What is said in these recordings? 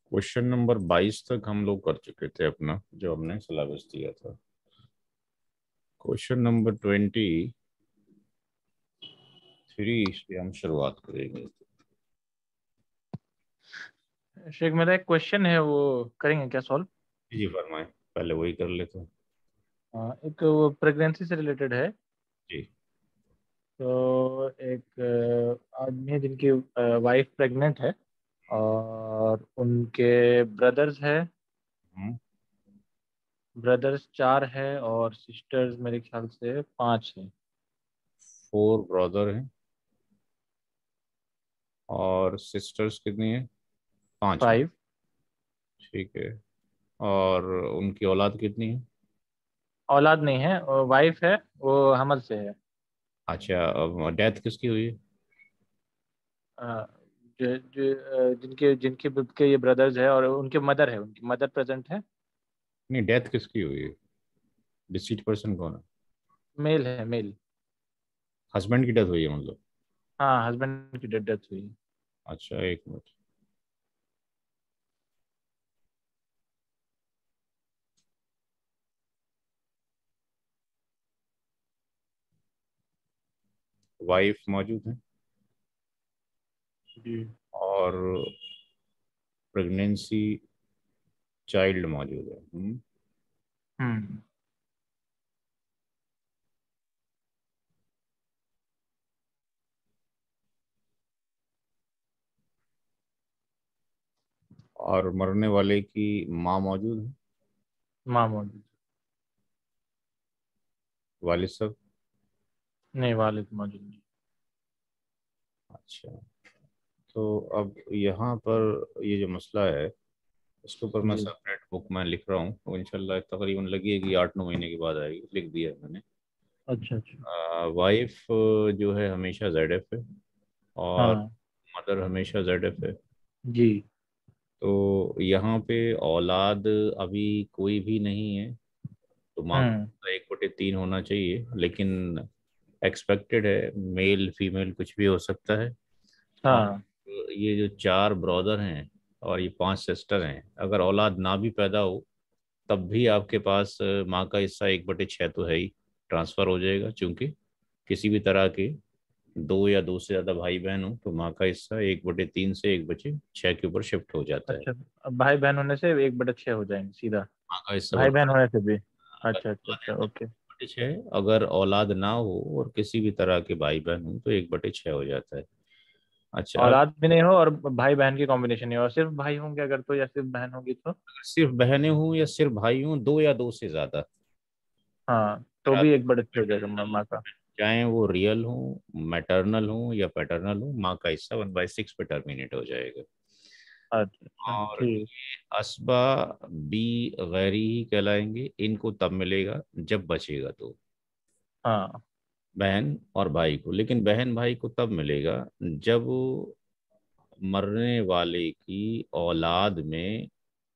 Question number 22 तक हम लोग कर चुके थे अपना, जो हमने सिलेबस दिया था। क्वेश्चन नंबर 23 से हम शुरुआत करेंगे। शेख, मेरा एक क्वेश्चन है, वो करेंगे क्या सॉल्व? जी फरमाएं, पहले वही कर लेते हैं। एक वो प्रेगनेंसी से रिलेटेड है। जी। तो एक आदमी है जिनकी वाइफ प्रेग्नेंट है, और उनके ब्रदर्स है। हम्म। ब्रदर्स 4 है और सिस्टर्स मेरे ख्याल से 5 है। 4 ब्रदर हैं और सिस्टर्स कितनी है? 5 है। 5। ठीक है। और उनकी औलाद कितनी है? औलाद नहीं है, वाइफ है, वो हमल से है। अच्छा, अब डेथ किसकी हुई है? अ, जिनके जिनके के ये ब्रदर्स है, और उनके मदर है, उनकी मदर प्रेजेंट है। नहीं, डेथ किसकी हुई है? डिसीज पर्सन कौन है? मेल है, मेल। हस्बैंड की डेथ हुई है मतलब? हाँ, हस्बैंड की डेथ हुई है। अच्छा, एक मिनट। वाइफ मौजूद है जी। और प्रेगनेंसी चाइल्ड मौजूद है। हम्म। और मरने वाले की माँ मौजूद है? माँ मौजूद। वालिद साहब? नहीं, वालिद मौजूद नहीं। अच्छा। तो अब यहाँ पर ये जो मसला है, इसके ऊपर मैं जी। सेपरेट बुक में लिख रहा हूँ, तो इंशाल्लाह तकरीबन लगेगी 8-9 महीने के बाद आएगी, लिख दिया है मैंने। अच्छा, अच्छा। वाइफ जो है हमेशा ZF है और हाँ। मदर हमेशा ZF है। जी। तो यहाँ पे औलाद अभी कोई भी नहीं है, तो माँ हम्म। का 1/3 होना चाहिए, लेकिन एक्सपेक्टेड है मेल फीमेल कुछ भी हो सकता है। और हाँ। ये जो 4 ब्रदर हैं और ये 5 सिस्टर हैं, अगर औलाद ना भी पैदा हो तब भी आपके पास माँ का हिस्सा 1/6 तो है ही, ट्रांसफर हो जाएगा, क्योंकि किसी भी तरह के 2 या 2 से ज़्यादा भाई बहन हो तो माँ का हिस्सा 1/3 से 1/6 के ऊपर शिफ्ट हो जाता है। अच्छा, अब भाई बहन होने से 1/6 हो जाएंगे सीधा? माँ का हिस्सा भाई बराबर। बहन होने से भी? अगर अच्छा, अच्छा, औलाद है अच्छा, तो ओके। 1/6, अगर औलाद ना हो और किसी भी तरह के भाई बहन हो तो 1/6 हो जाता है। अच्छा, अब औलाद भी नहीं हो और भाई बहन की कॉम्बिनेशन नहीं हो, और सिर्फ भाई होंगे अगर, तो या सिर्फ बहन होगी तो? अगर सिर्फ बहनें हों या सिर्फ भाई हों, 2 या 2 से ज़्यादा, हाँ, तो भी रात 1/6 हो जाएगा मैटरनल, माँ का। चाहे वो रियल हो, मैटरनल हो या पैटर्नल हो, माँ का हिस्सा 1/6 पे टर्मिनेट हो जाएगा। अच्छा, अच्छा, और ठीक। ये असबा बी गैरी ही कहलाएंगे, इनको तब मिलेगा जब बचेगा तो, हाँ। बहन और भाई को। लेकिन बहन भाई को तब मिलेगा जब मरने वाले की औलाद में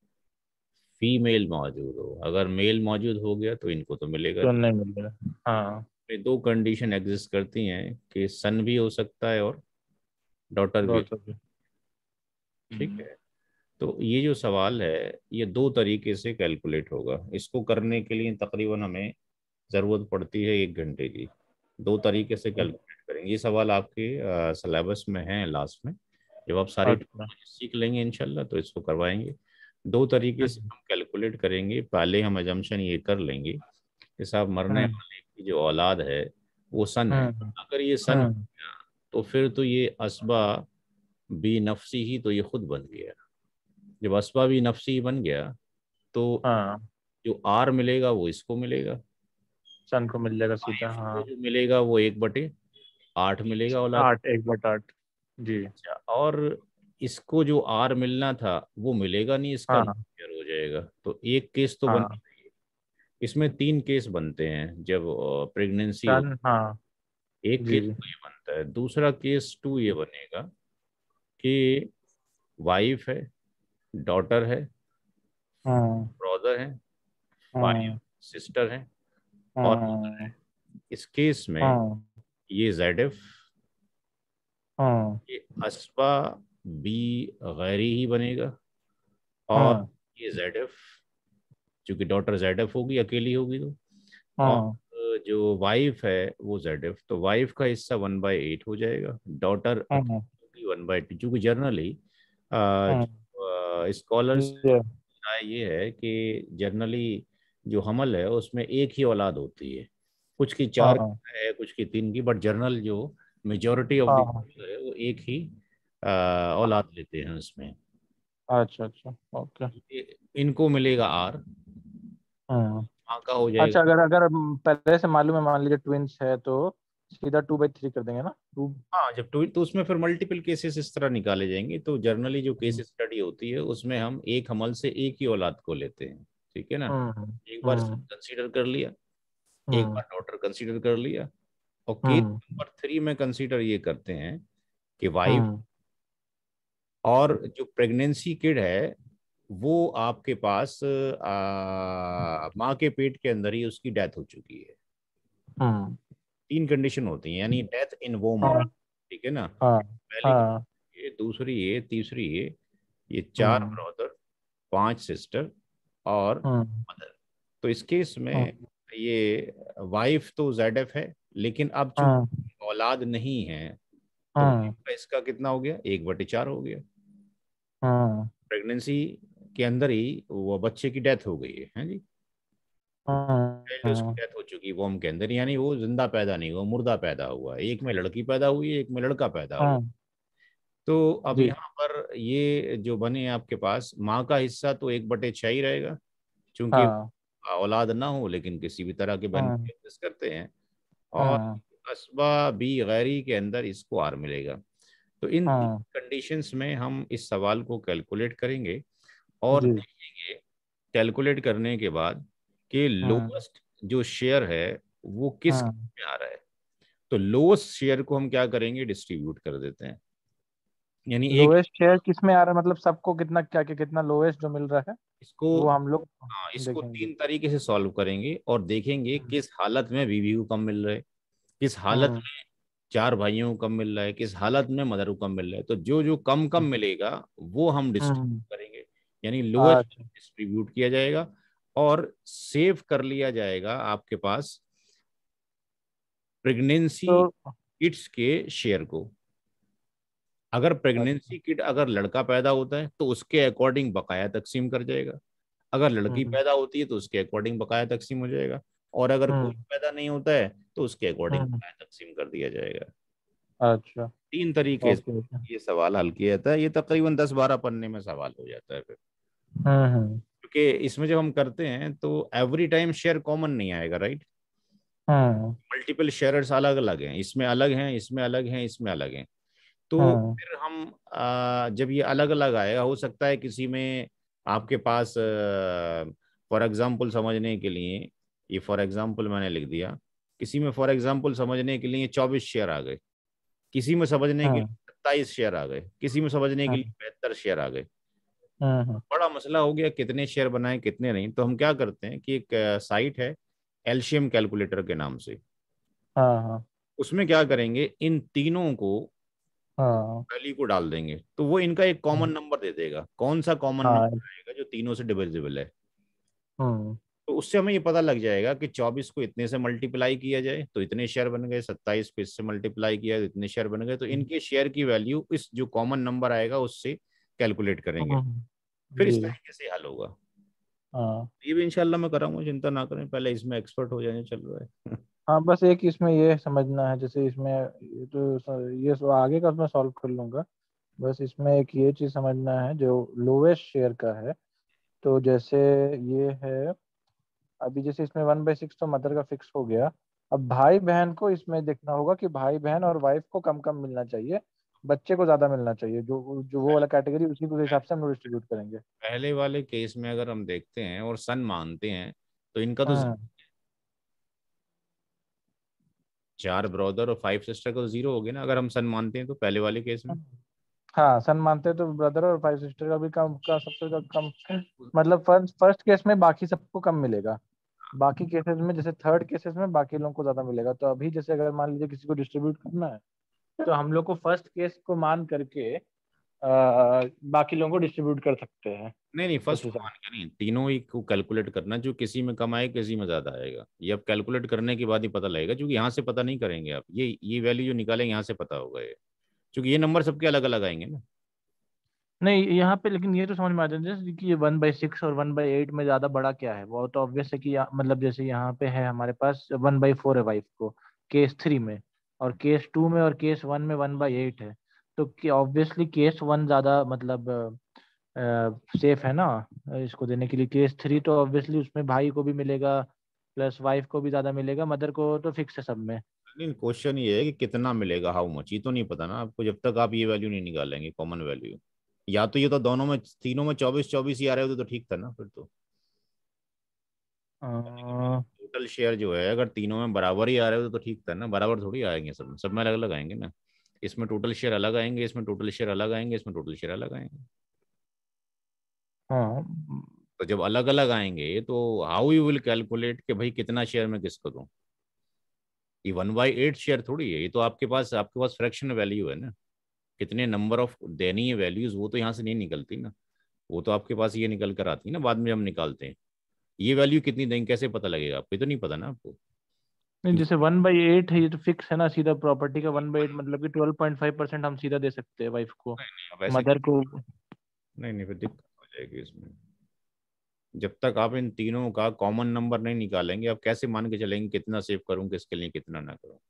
फीमेल मौजूद हो। अगर मेल मौजूद हो गया तो इनको तो मिलेगा तो नहीं। नहीं मिल रहा। हाँ। ये 2 कंडीशन एग्जिस्ट करती हैं कि सन भी हो सकता है और डॉटर भी। डॉटर भी। ठीक हम्म। है। तो ये जो सवाल है, ये 2 तरीके से कैलकुलेट होगा। इसको करने के लिए तकरीबन हमें ज़रूरत पड़ती है 1 घंटे की। 2 तरीके से कैलकुलेट करेंगे। ये सवाल आपके सिलेबस में है लास्ट में। जब आप सारी अच्छा। टेक्नोलॉजी सीख लेंगे इंशाल्लाह तो इसको करवाएंगे। 2 तरीके से हम्म। हम कैलकुलेट करेंगे। पहले हम अजम्पशन ये कर लेंगे कि साहब मरने हम्म। वाले की जो औलाद है वो सन है। हम्म। अगर ये सन हो हम्म। गया तो फिर तो ये असबा बी नफसी ही तो ये खुद बन गया। जब असबा बी नफसी ही बन गया तो हाँ, जो आर मिलेगा वो इसको मिलेगा। सन को मिल जाएगा सीधा, वाइफ को हाँ। जो मिलेगा वो 1/8 मिलेगा औलाद। 8, 1/8। जी। अच्छा, और इसको जो आर मिलना था वो मिलेगा नहीं, इसका हाँ। लॉयर हो जाएगा। तो एक केस तो बन, हाँ। इसमें 3 केस बनते हैं जब प्रेगनेंसी हो। सन, हाँ। एक जी, केस जी। तो ये बनता है, दूसरा केस 2 ये बनेगा कि वाइफ है, डॉटर है, हाँ। ब्रदर है, फाइव हाँ। सिस्टर है और मदर हाँ। है। इस केस में हाँ। ये ZF, हाँ। ये असबा बी गैरी ही बनेगा। और हाँ ये जेड एफ, चूंकि डॉटर जेड एफ होगी, अकेली होगी तो। और हाँ जो वाइफ है वो जेड एफ, तो वाइफ का हिस्सा 1/8 हो जाएगा, डॉटर हाँ अकेली 1/2, क्योंकि जनरली हाँ स्कॉलर्स ये राय ये है कि जनरली जो हमल है उसमें एक ही औलाद होती है, कुछ की चार हाँ है, कुछ की तीन की, बट जनरल जो मेजोरिटी ऑफ द हाँ है वो एक ही औलाद लेते हैं उसमें। अच्छा अच्छा ओके। इनको मिलेगा आर, हाँ माँ का हो अच्छा, जाएगा। अगर अगर पहले से मालूम है, मान लीजिए ट्विंस है तो सीधा 2/3 कर देंगे ना, टू। हाँ, जब टू तो उसमें फिर मल्टीपल केसेस इस तरह निकाले जाएंगे, तो जनरली जो केस स्टडी होती है उसमें हम एक हमल से एक ही औलाद को लेते हैं, ठीक है ना। हम्म एक बार हम्म कंसीडर कर लिया, एक हम्म बार डॉटर कंसीडर कर लिया, और केस हम्म नंबर 3 में कंसीडर ये करते हैं कि वाइफ हम्म और जो प्रेगनेंसी किड है वो आपके पास माँ के पेट के अंदर ही उसकी डेथ हो चुकी है। हम्म, तीन कंडीशन होती हैं, यानी डेथ इन वोम, हाँ ठीक है ना। हाँ पहली हाँ ये, दूसरी ये, तीसरी ये चार हम्म ब्रदर, पांच सिस्टर और हम्म मदर। तो इस केस में हम्म ये वाइफ तो जेड एफ है, लेकिन अब हम्म चूंकि औलाद नहीं है, तो हम्म वाइफ का इसका कितना हो गया, 1/4 हो गया। हम्म प्रेगनेंसी के अंदर ही वो बच्चे की डेथ हो गई है जी। पहले उसकी हम्म डेथ हो चुकी वोम के अंदर, यानी वो जिंदा पैदा नहीं हुआ, मुर्दा पैदा हुआ, एक में लड़की पैदा हुई है, एक में लड़का पैदा हुआ। हम्म, तो अब जी। यहाँ पर ये जो बने आपके पास, माँ का हिस्सा तो 1/6 ही रहेगा, क्योंकि हाँ औलाद ना हो लेकिन किसी भी तरह के हम्म बेनिफिट एग्जिस्ट करते हैं। और हम्म कस्बा बी गैरी के अंदर इसको आर मिलेगा। तो इन तीन हम्म, कंडीशंस में हम इस सवाल को कैलकुलेट करेंगे और जी। देखेंगे, कैलकुलेट करने के बाद कि हम्म लोएस्ट जो शेयर है वो किस हम्म में आ रहा है। तो लोएस्ट शेयर को हम क्या करेंगे, डिस्ट्रीब्यूट कर देते हैं, यानी एक लोएस्ट शेयर किस में आ रहा है, मतलब सबको कितना, क्या क्या कितना लोएस्ट जो मिल रहा है इसको, वो हम लोग हाँ, इसको देखेंगे। तीन तरीके से सॉल्व करेंगे और देखेंगे हम्म किस हालत में बीवी को कम मिल रहा है, किस हालत हम्म में चार भाइयों को कम मिल रहा है, किस हालत में मदर को कम मिल रहा है। तो जो जो कम कम मिलेगा वो हम हम्म, डिस्ट्रीब्यूट करेंगे, यानी लोएस्ट अच्छा। डिस्ट्रीब्यूट किया जाएगा और सेव कर लिया जाएगा आपके पास प्रेगनेंसी तो किट्स के शेयर को। अगर अच्छा। प्रेगनेंसी किट अगर लड़का पैदा होता है तो उसके अकॉर्डिंग बकाया तकसीम कर जाएगा, अगर लड़की हम्म पैदा होती है तो उसके अकॉर्डिंग बकाया तकसीम हो जाएगा, और अगर कोई हम्म पैदा नहीं होता है तो उसके अकॉर्डिंग हम्म, बकाया तकसीम कर दिया जाएगा। अच्छा। तीन तरीके से ओके ओके। ये सवाल हल किया जाता है, ये तकरीबन 10-12 पन्ने में सवाल हो जाता है फिर। हम्म क्योंकि इसमें जब हम करते हैं तो एवरी टाइम शेयर कॉमन नहीं आएगा, राइट। हम्म मल्टीपल शेयर्स अलग अलग हैं, इसमें अलग हैं, इसमें अलग हैं, इसमें अलग हैं। तो हम्म फिर हम जब ये अलग अलग आएगा, हो सकता है किसी में आपके पास, फॉर एग्जांपल समझने के लिए, ये फॉर एग्जांपल मैंने लिख दिया, किसी में फॉर एग्जांपल समझने के लिए 24 शेयर आ गए, किसी में समझने के लिए हम्म 27 शेयर आ गए, किसी में समझने के लिए हम्म 72 शेयर आ गए। हम्म, बड़ा मसला हो गया कितने शेयर बनाए कितने नहीं, तो हम क्या करते हैं कि एक साइट है एलसीएम कैलकुलेटर के नाम से, हाँ हाँ उसमें क्या करेंगे, इन तीनों को हाँ वैल्यू को डाल देंगे तो वो इनका एक कॉमन नंबर दे देगा, कौन सा कॉमन हाँ, नंबर आएगा जो तीनों से डिविजिबल है। हम्म तो उससे हमें ये पता लग जाएगा कि 24 को इतने से मल्टीप्लाई किया जाए तो इतने शेयर बन गए, 27 को इससे मल्टीप्लाई किया तो इतने शेयर बन गए, तो इनके शेयर की वैल्यू इस जो कॉमन नंबर आएगा उससे कैलकुलेट करेंगे, हम्म, फिर इस जी। तरीके से हल होगा। हाँ ये भी इंशाल्लाह मैं कराऊंगा, चिंता ना करें, पहले इसमें एक्सपर्ट हो जाने चल रहा है। हाँ, बस एक इसमें ये समझना है, जैसे इसमें ये तो ये आगे का मैं सॉल्व कर लूंगा। बस इसमें एक ये चीज़ समझना है जो लोवेस्ट शेयर का है। तो जैसे ये है, अभी जैसे इसमें 1/6 तो मदर का फिक्स हो गया। अब भाई बहन को इसमें देखना होगा कि भाई बहन और वाइफ को कम कम मिलना चाहिए, बच्चे को ज्यादा मिलना चाहिए, जो जो वो वाला कैटेगरी, उसी के हिसाब से हम लोग डिस्ट्रीब्यूट करेंगे। पहले वाले केस में अगर हम देखते हैं और सन मानते हैं तो इनका तो हम्म चार ब्रदर और 5 सिस्टर का तो जीरो हो गया ना, अगर हम सन मानते हैं तो पहले वाले केस में। हाँ, सन मानते हैं तो ब्रदर और 5 सिस्टर का भी कम का सबसे कम, मतलब फर्स्ट फर्स्ट केस में बाकी सबको कम मिलेगा, बाकी केसेस में जैसे थर्ड केसेस में बाकी लोगों को ज्यादा मिलेगा। तो अभी जैसे अगर मान लीजिए किसी को डिस्ट्रीब्यूट करना है, तो हम लोग को फर्स्ट केस को मान करके बाकी लोगों को डिस्ट्रीब्यूट कर सकते हैं नहीं उस फर्स्ट को हिसाब मान के नहीं, तीनों ही को कैलकुलेट करना, जो किसी में कम आए किसी में ज्यादा आएगा, ये अब कैलकुलेट करने के बाद ही पता लगेगा, क्योंकि यहाँ से पता नहीं करेंगे आप, ये वैल्यू जो निकालेंगे यहाँ से पता होगा ये, क्योंकि ये नंबर सबके अलग अलग आएंगे ना। नहीं यहाँ पे, लेकिन ये तो समझ में आ जाता है जैसे कि ये 1/6 और 1/8 में ज्यादा बड़ा क्या है, वो तो ऑब्वियस है कि मतलब जैसे यहाँ पे है हमारे पास 1/4 है वाइफ को केस 3 में, और केस 2 में और केस 1 में 1/8 है। तो ऑब्वियसली केस 1 ज्यादा मतलब सेफ है ना इसको देने के लिए। केस 3 तो ऑब्वियसली उसमें भाई को भी मिलेगा प्लस वाइफ को भी ज्यादा मिलेगा, मदर को तो फिक्स है सब में। नहीं क्वेश्चन ये है कि कितना मिलेगा, हाउ मच, ये तो नहीं पता ना आपको, जब तक आप ये वैल्यू नहीं निकालेंगे कॉमन वैल्यू। या तो ये तो दोनों में, तीनों में 24-24 ही आ रहे होते तो ठीक था ना फिर तो। अ, टोटल शेयर जो है अगर तीनों में बराबर ही आ रहे होते तो ठीक था ना, बराबर थोड़ी आएंगे सब में अलग अलग आएंगे ना। इसमें टोटल शेयर अलग आएंगे, इसमें टोटल शेयर अलग आएंगे, इसमें टोटल शेयर अलग आएंगे। हाँ। तो जब अलग अलग आएंगे तो हाउ यू विल कैलकुलेट कि भाई कितना शेयर मैं किसको दूं। ये 1/8 शेयर थोड़ी है, ये तो आपके पास फ्रैक्शन वैल्यू है ना। कितने नंबर ऑफ देनी है वैल्यूज, वो तो यहाँ से नहीं निकलती ना। वो तो आपके पास ये निकल कर आती है ना, बाद में हम निकालते हैं। ये वैल्यू कितनी देंगे कैसे पता लगेगा आपको, ये तो नहीं पता ना आपको। नहीं क्योंकि जैसे 1/8 है ये तो फिक्स है ना, सीधा प्रॉपर्टी का 1/8 मतलब कि 12.5% हम सीधा दे सकते हैं वाइफ को, अब ऐसे मदर को। नहीं फिर दिक्कत हो जाएगी इसमें। जब तक आप इन तीनों का कॉमन नंबर नहीं निकालेंगे, आप कैसे मान के चलेंगे कितना सेव करूं किसके लिए कितना ना करूं।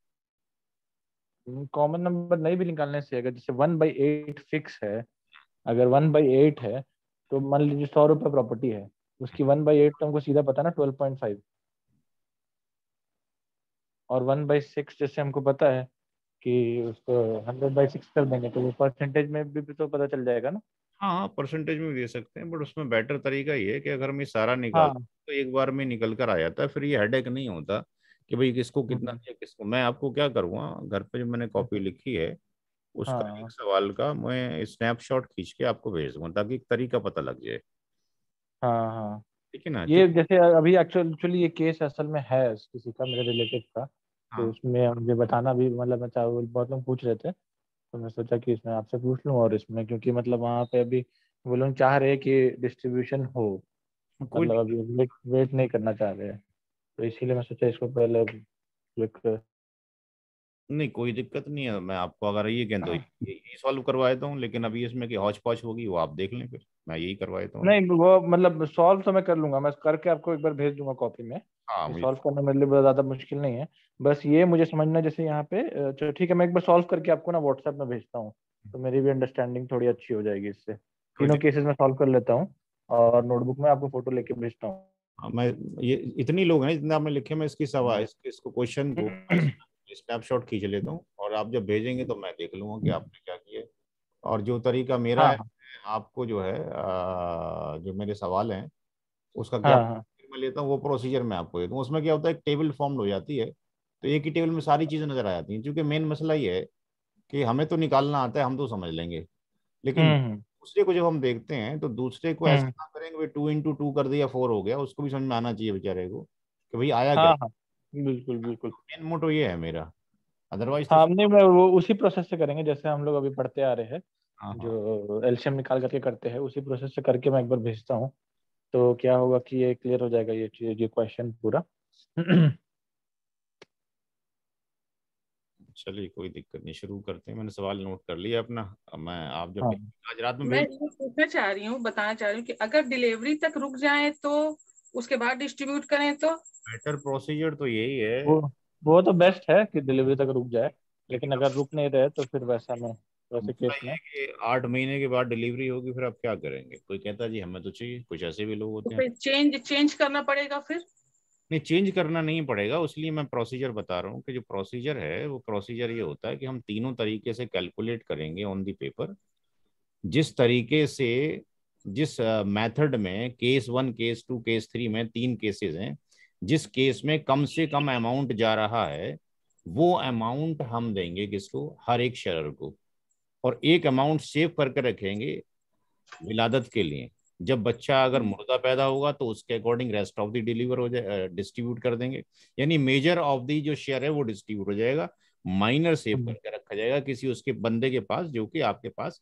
कॉमन नंबर नहीं भी निकालने से, अगर जैसे 1/8 फिक्स है, अगर 1/8 है तो मान लीजिए 100 रुपये प्रॉपर्टी है, उसकी 1/8 तो हमको सीधा पता ना 12.5, और 1/6 जैसे हमको पता है कि उसको 100/6 कर देंगे तो वो परसेंटेज में भी तो पता चल जाएगा ना। हाँ परसेंटेज में भी दे सकते हैं, बट उसमें बेटर तरीका ये है कि अगर हम ये सारा निकाल हाँ। तो एक बार में निकल कर आ जाता है, फिर ये हेडेक नहीं होता कि भाई किसको कितना हम्म, दिया किसको। मैं आपको क्या करूँगा, घर पे जो मैंने कॉपी लिखी है उसका एक हाँ सवाल का मैं स्नैपशॉट खींच के आपको भेज दूंगा, ताकि एक तरीका पता लग जाए। हाँ हाँ। ठीक है ना, ये क्योंकि जैसे अभी एक्चुअली ये केस असल में है किसी का, मेरे रिलेटिव का, तो हाँ उसमें मुझे बताना भी मतलब मैं चाहे, बहुत लोग पूछ रहे थे, तो मैं सोचा कि इसमें आपसे पूछ लूं, और इसमें क्योंकि मतलब वहाँ पे अभी वो लोग चाह रहे हैं कि डिस्ट्रीब्यूशन हो, कोई मतलब अभी वेट वेट नहीं करना चाह रहे हैं, तो इसीलिए मैं सोचा इसको पहले क्लिक। नहीं कोई दिक्कत नहीं है, मैं आपको अगर ये कहें तो यही सॉल्व करवा देता हूँ, लेकिन अभी इसमें कि हौच पौच होगी वो आप देख लें, फिर मैं यही करवा देता हूँ। नहीं वो मतलब सॉल्व तो मैं कर लूंगा, मैं करके आपको एक बार भेज दूंगा कॉपी में। हाँ ये मुझे सॉल्व करना मेरे लिए बहुत ज़्यादा मुश्किल नहीं है। बस ये मुझे समझना जैसे यहाँ पे चलो ठीक है, मैं एक बार सॉल्व करके आपको ना व्हाट्सएप में भेजता हूँ, तो मेरी भी अंडरस्टैंडिंग थोड़ी अच्छी हो जाएगी इससे। कोई तीनों दिक्कत। केसेस में सॉल्व कर लेता हूँ, और नोटबुक में आपको फोटो लेके भेजता हूँ। हाँ, मैं ये इतनी लोग हैं जितने आपने लिखे, मैं इसकी सवाल इसको क्वेश्चन को स्नैपशॉट खींच लेता हूँ, और आप जब भेजेंगे तो मैं देख लूंगा कि आपने क्या किया है। और जो तरीका मेरा हाँ है, हाँ आपको जो है जो मेरे सवाल हैं उसका क्या हाँ हाँ। मैं लेता हूँ वो प्रोसीजर मैं आपको देता हूँ। उसमें क्या होता है, एक टेबल फॉर्म हो जाती है, तो एक ही टेबल में सारी चीजें नजर आ जाती हैं, क्योंकि मेन मसला ये है कि हमें तो निकालना आता है, हम तो समझ लेंगे, लेकिन हम्म दूसरे को जब हम देखते हैं तो दूसरे को ऐसे हम्म। ना करेंगे भाई 2 × 2 कर दिया 4 हो गया, उसको भी समझ में आना चाहिए बेचारे को कि भाई आया क्या। हाँ हाँ बिल्कुल बिल्कुल। मेन मोटो ये है मेरा, अदरवाइज तो हाँ नहीं, मैं वो उसी प्रोसेस से करेंगे जैसे हम लोग अभी पढ़ते आ रहे हैं, हाँ हाँ जो एलसीएम निकाल करके करते हैं, उसी प्रोसेस से करके मैं एक बार भेजता हूँ। तो क्या होगा कि ये क्लियर हो जाएगा ये चीज, ये क्वेश्चन पूरा। चलिए कोई दिक्कत नहीं, शुरू करते हैं। मैंने सवाल नोट कर लिया अपना। अब मैं आप जब हाँ आज रात में मैं भेज। ये पूछना चाह रही हूँ, बताना चाह रही हूँ कि अगर डिलीवरी तक रुक जाए तो उसके बाद डिस्ट्रीब्यूट करें तो। बेटर प्रोसीजर तो यही है, वो वो तो बेस्ट है कि डिलीवरी तक रुक जाए, लेकिन लेकिन अब अगर रुक नहीं रहे तो फिर वैसा में, वैसे मसला केस ये में। है कि 8 महीने के बाद डिलीवरी होगी, फिर आप क्या करेंगे। कोई कहता है जी हमें तो चाहिए, कुछ ऐसे भी लोग तो होते हैं। फिर चेंज चेंज करना पड़ेगा फिर। नहीं चेंज करना नहीं पड़ेगा, उसलिए मैं प्रोसीजर बता रहा हूँ कि जो प्रोसीजर है वो प्रोसीजर ये होता है कि हम तीनों तरीके से कैलकुलेट करेंगे ऑन दी पेपर। जिस तरीके से, जिस मेथड में केस 1 केस 2 केस 3 में 3 केसेस हैं, जिस केस में कम से कम अमाउंट जा रहा है वो अमाउंट हम देंगे किसको, हर एक शेयर को। और एक अमाउंट सेव करके रखेंगे विलादत के लिए। जब बच्चा अगर मुर्दा पैदा होगा तो उसके according rest of the deliver हो जाए, डिस्ट्रीब्यूट कर देंगे। यानी मेजर ऑफ दी जो शेयर है वो डिस्ट्रीब्यूट हो जाएगा, माइनर सेव हम्म, करके रखा जाएगा किसी उसके बंदे के पास जो कि आपके पास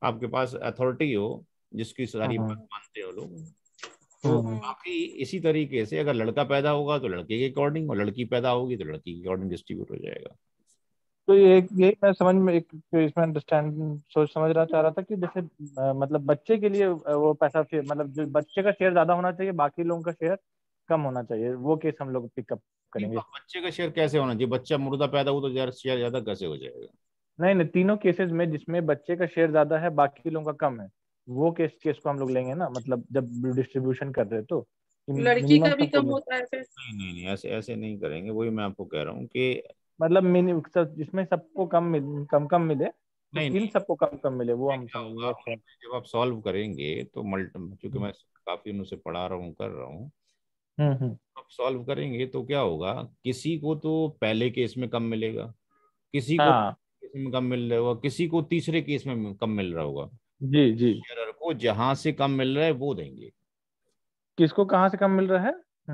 आपके पास अथॉरिटी हो जिसकी सारी बात मानते हो लोग, तो बाकी इसी तरीके से अगर लड़का पैदा होगा तो लड़के के अकॉर्डिंग, और लड़की पैदा होगी तो लड़की के अकॉर्डिंग डिस्ट्रीब्यूट हो जाएगा। तो ये मैं समझ में एक तो इसमें अंडरस्टैंड सोच समझ रहा चाह रहा था कि जैसे मतलब बच्चे के लिए वो पैसा शेयर, मतलब जो बच्चे का शेयर ज्यादा होना चाहिए, बाकी लोगों का शेयर कम होना चाहिए, वो केस हम लोग पिकअप नहीं, करेंगे। बच्चे का शेयर कैसे होना चाहिए? बच्चा मुर्दा पैदा हो तो यार शेयर ज्यादा कैसे हो जाएगा? नहीं नहीं, तीनों केसेस में जिसमें बच्चे का शेयर ज्यादा है बाकी लोगों का कम है, वो केस को हम लोग लेंगे ना, मतलब जब डिस्ट्रीब्यूशन कर रहे हैं तो लड़की मिनिमम का भी सबको कम मिले। होता है फिर। नहीं नहीं नहीं, ऐसे ऐसे नहीं करेंगे। वही मैं आपको कह रहा हूँ कि मतलब जिसमें सबको कम कम मिले, तो नहीं इन नहीं, सबको कम कम मिले, वो ये हम क्या समझेंगे। होगा अच्छा। जब आप सॉल्व करेंगे तो क्योंकि मैं काफी उनसे से पढ़ा रहा हूँ, कर रहा हूँ, हम्म। आप सॉल्व करेंगे तो क्या होगा, किसी को तो पहले केस में कम मिलेगा, किसी को हाँ। केस में कम मिल रहा होगा, किसी को तीसरे केस में कम मिल रहा होगा। जी जी। शेयरर को जहां से कम मिल रहा है वो देंगे। किसको कहाँ से कम मिल रहा है?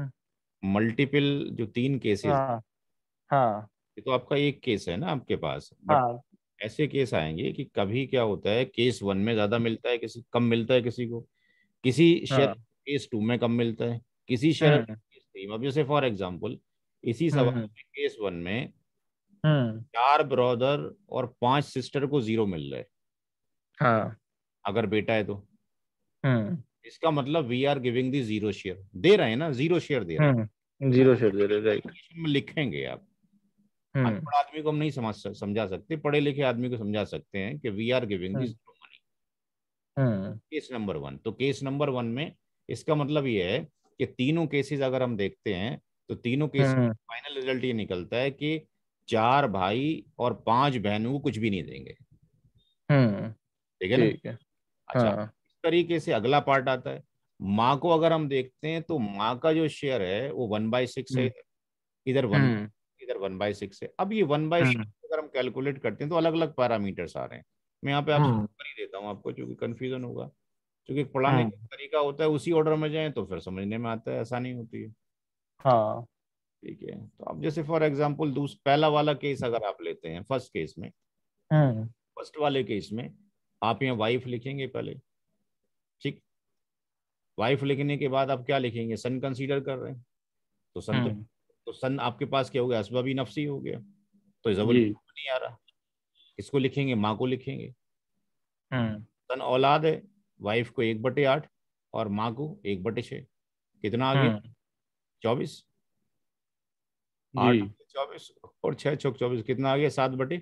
मल्टीपल जो तीन केसेस, हाँ हाँ ये तो आपका एक केस है ना आपके पास, बट हाँ। ऐसे केस आएंगे कि कभी क्या होता है, केस वन में ज्यादा मिलता है, किसी कम मिलता है, किसी को किसी शेयर हाँ। केस टू में कम मिलता है, किसी शेयर हम्म केस थ्री में। अब जैसे फॉर एग्जांपल इसी हम्म सवाल हम्म में केस वन में हम्म, 4 ब्रदर और 5 सिस्टर को 0 मिल रहा है, हाँ। अगर बेटा है तो। हम्म इसका मतलब we are giving the 0 share, दे रहे हैं ना, 0 शेयर दे रहे हैं। तो जीरो वो शेयर दे रहे, राइट। application में लिखेंगे आप। हम्म अनपढ़ आदमी को हम नहीं समझा सकते, पढ़े लिखे आदमी को समझा सकते हैं कि we are giving the hmm 0 money. Hmm case number one, तो केस नंबर वन में इसका मतलब ये है कि तीनों केसेस अगर हम देखते हैं तो तीनों केस हम्म फाइनल रिजल्ट ये निकलता है कि 4 भाई और 5 बहनों को कुछ भी नहीं देंगे। हम्म, ठीक है ना? ठीक है। अच्छा, हाँ। इस तरीके से अगला पार्ट आता है। माँ को अगर हम देखते हैं तो माँ का जो शेयर है वो 1/6 है, हम्म इधर वन, हम्म इधर 1/6 है। अब ये 1/6 हम्म अगर हम कैलकुलेट करते हैं तो अलग अलग पैरामीटर्स आ रहे हैं। मैं यहाँ पे आप हम्म कर ही देता हूँ आपको, क्योंकि कंफ्यूजन होगा। क्योंकि पढ़ाने हम्म, का तरीका होता है उसी ऑर्डर में जाए तो फिर समझने में आता है, आसानी होती है। हाँ। ठीक है, तो अब जैसे फॉर एग्जांपल पहला वाला केस अगर आप लेते हैं, फर्स्ट केस में, हम्म फर्स्ट वाले केस में आप यहाँ वाइफ लिखेंगे पहले। ठीक, वाइफ लिखने के बाद आप क्या लिखेंगे, सन कंसीडर कर रहे हैं तो सन हम्म तो सन आपके पास क्या हो गया, असबाबी नफसी हो गया, तो जबर जी। नहीं आ रहा। किसको लिखेंगे, माँ को लिखेंगे। हम्म सन औलाद है, वाइफ को 1/8 और माँ को 1/6, कितना आ गया, हम्म 24। जी 8 24 और 6 चौक 24, कितना आ गया,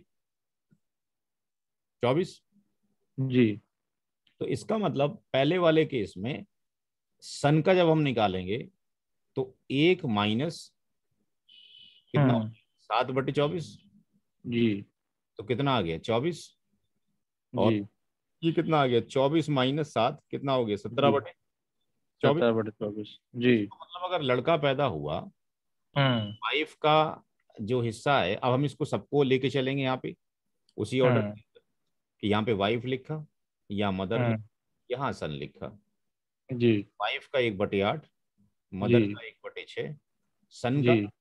7/24। जी। तो इसका मतलब पहले वाले केस में सन का जब हम निकालेंगे तो 1 माइनस कितना, हम्म 7/24, जी तो कितना आ गया, 24। और जी ये कितना आ गया, 24 - 7 कितना हो गया, सत्रह जी। बटे 24 17/24 जी। इसका मतलब अगर लड़का पैदा हुआ तो हम्म वाइफ का जो हिस्सा है, अब हम इसको सबको लेके चलेंगे यहाँ पे उसी ऑर्डर हम्म कि यहाँ पे वाइफ लिखा या मदर हम्म लिखा, यहाँ सन लिखा। जी वाइफ का 1/8, जी मदर का 1/6, सन का जी।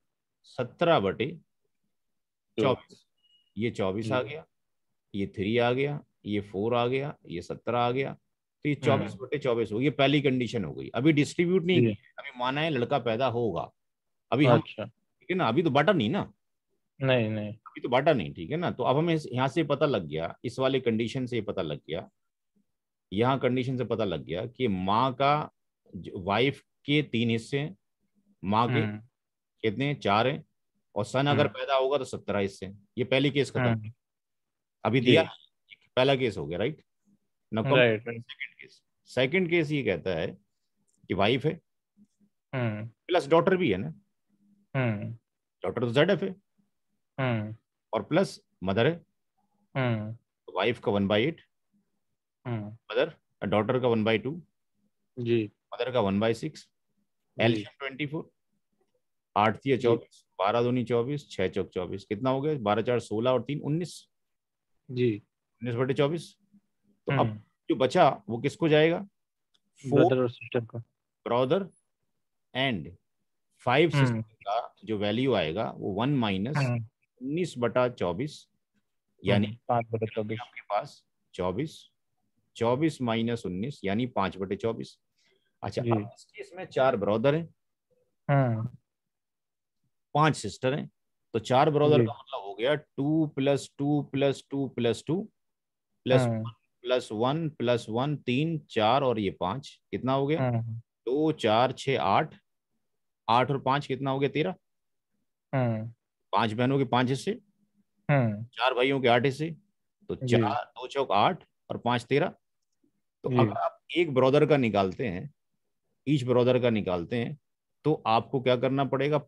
17/24। ये 24 आ जी। गया, ये 3 आ गया, ये 4 आ गया, ये 17 आ गया, तो ये चौबीस हम्म बटे चौबीस हो गई। पहली कंडीशन हो गई, अभी डिस्ट्रीब्यूट नहीं जी। किया है, अभी माना है लड़का पैदा होगा। अभी हम, अच्छा। ठीक है ना, अभी तो बांटा नहीं ना, नहीं नहीं। अभी तो बांटा नहीं, ठीक है ना। तो अब हमें यहाँ से पता लग गया, इस वाले कंडीशन से पता लग गया, यहाँ कंडीशन से पता लग गया कि माँ का, वाइफ के 3 हिस्से हैं, माँ के हम्म कितने हैं, 4 हैं, और सन अगर हम्म पैदा होगा तो 17 हिस्से हैं। ये पहली केस खत्म, हम्म अभी जी। दिया, पहला केस हो गया, right. Now come right right. Second case. Second case ये कहता है कि वाइफ है हम्म प्लस डॉटर भी है ना, हम्म डॉटर तो जेड है, हम्म और प्लस मदर है, हम्म तो वाइफ का 1/8, हम्म मदर, डॉटर का 1/2, जी मदर का 1/6, जी एलसीएम 24, 8 × 3 = जी 24, 12 दूनी 24, 6 चौक 24, कितना हो गया, 12 × 4 = 16 और 3 19, जी। 19/24। तो अब हम्म जो बचा वो किसको जाएगा, 4 ब्रदर और सिस्टर का। ब्रदर एंड 5 हम्म सिस्टर का जो वैल्यू आएगा वो 1 माइनस हम्म 19/24, यानी 5/24। आपके पास 24 24 माइनस 19 यानी 5/24। अच्छा, जी। अब इस केस में 4 ब्रदर हैं, हम्म। 5 सिस्टर हैं, तो 4 ब्रदर जी। का मतलब हो गया 2 + 2 + 2 + 2 प्लस हम्म। 1 + 1 + 1 3 4 और ये 5 कितना हो गया? हम्म। 2 4 6 8, 8 और 5 कितना हो गया? 13। हम्म। 5 बहनों के 5 हिस्से, हम्म। 4 भाइयों के 8 हिस्से, तो जी। 4 2 चौक 8 और 5 13। तो जी। अगर आप एक ब्रदर का निकालते हैं, ईच ब्रदर का निकालते हैं, तो आपको क्या करना पड़ेगा?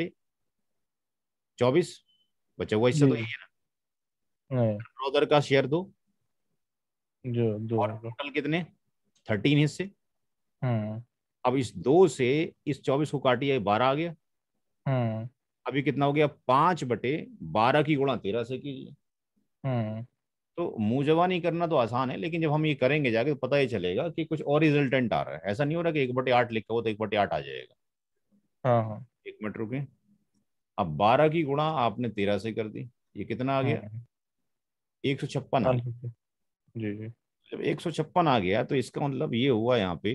5/24 बचा हुआ हिस्सा तो जी। यही है ना, नहीं। ब्रदर का शेयर दो, जो दो और होगा। टोटल कितने? 13 हिस्से। हम्म। अब इस 2 से इस 24 को काटिए, 12 आ गया। हम्म। अभी कितना हो गया? 5/12 की गुणा 13 से कीजिए। हम्म। तो मुंह जबानी करना तो आसान है, लेकिन जब हम ये करेंगे जाके तो पता ही चलेगा कि कुछ और रिजल्टेंट आ रहा है। ऐसा नहीं हो रहा कि 1/8 लिखा हो तो 1/8 आ जाएगा। हाँ हाँ। एक मिनट रुके। अब 12 की गुणा आपने 13 से कर दी, ये कितना आ गया? हम्म। 156 आ हाँ, गया। जी जी। जब 156 आ गया तो इसका मतलब ये हुआ यहाँ पे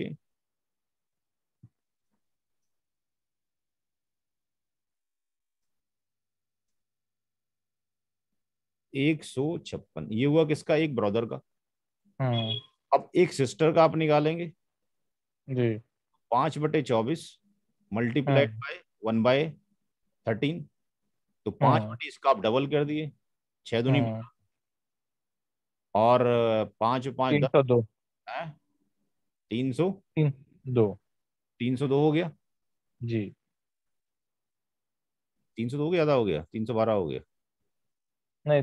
156, ये हुआ किसका? एक ब्रदर का। हम्म। अब एक सिस्टर का आप निकालेंगे। जी। 5/24 मल्टीप्लाइड हम्म। बाय 1/13, तो पांच हम्म। बटे इसका आप डबल कर दिए, 6 दूनी हम्म। 12, और 5 5 10 302। है 300। तीन दो। 302 हो गया। जी। 302 ज्यादा हो गया, 312 हो गया। नहीं,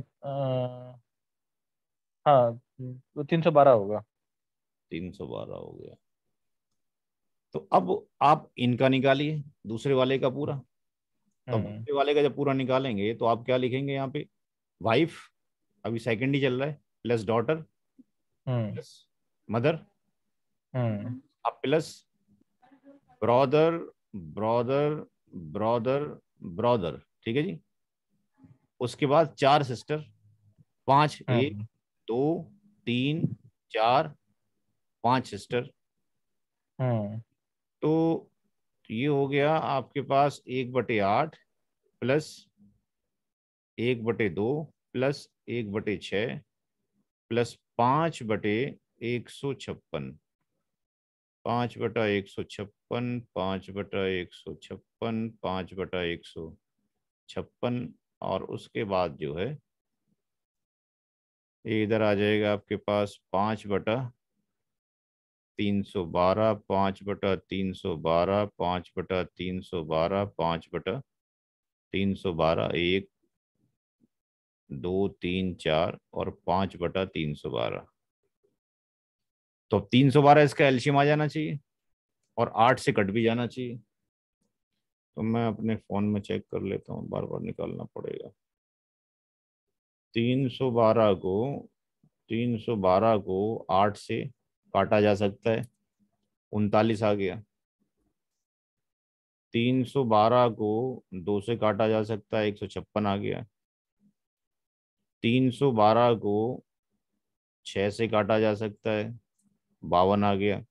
हाँ, तो 312 होगा। 312 हो गया। तो अब आप इनका निकालिए, दूसरे वाले का पूरा। तो अब हम्म। दूसरे वाले का जब पूरा निकालेंगे तो आप क्या लिखेंगे यहाँ पे? वाइफ, अभी सेकंड ही चल रहा है, plus daughter, hmm. Plus mother, hmm. अब plus brother, brother, brother, brother, ठीक है जी। उसके बाद 4 सिस्टर, 5, 1 हम्म। 2 3 4, 5 सिस्टर। हम्म। तो ये हो गया आपके पास 1/8 प्लस 1/2 प्लस 1/6 प्लस 5/156। 5/156, 5/156, 5/156, और उसके बाद जो है ये इधर आ जाएगा आपके पास 5/312, 5/312, 5/312, 5/312, 1 2 3 4 और 5/312। तो अब 312 इसका एलसीएम आ जाना चाहिए, और 8 से कट भी जाना चाहिए। तो मैं अपने फोन में चेक कर लेता हूँ, बार बार निकालना पड़ेगा। 312 को 312 को 8 से काटा जा सकता है, 39 आ गया। 312 को 2 से काटा जा सकता है, 156 आ गया। 312 को 6 से काटा जा सकता है, 52 आ गया।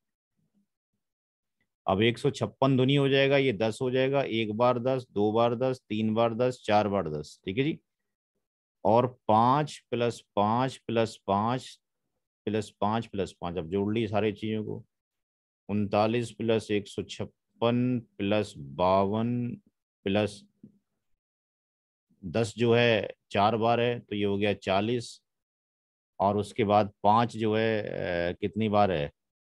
अब 156 दुनी हो जाएगा, ये 10 हो जाएगा, 1 बार 10, 2 बार 10, 3 बार 10, 4 बार 10, ठीक है जी। और 5 + 5 + 5 + 5 अब जोड़ ली सारी चीजों को। 39 + 156 + 52 +10 जो है 4 बार है, तो ये हो गया 40। और उसके बाद 5 जो है कितनी बार है?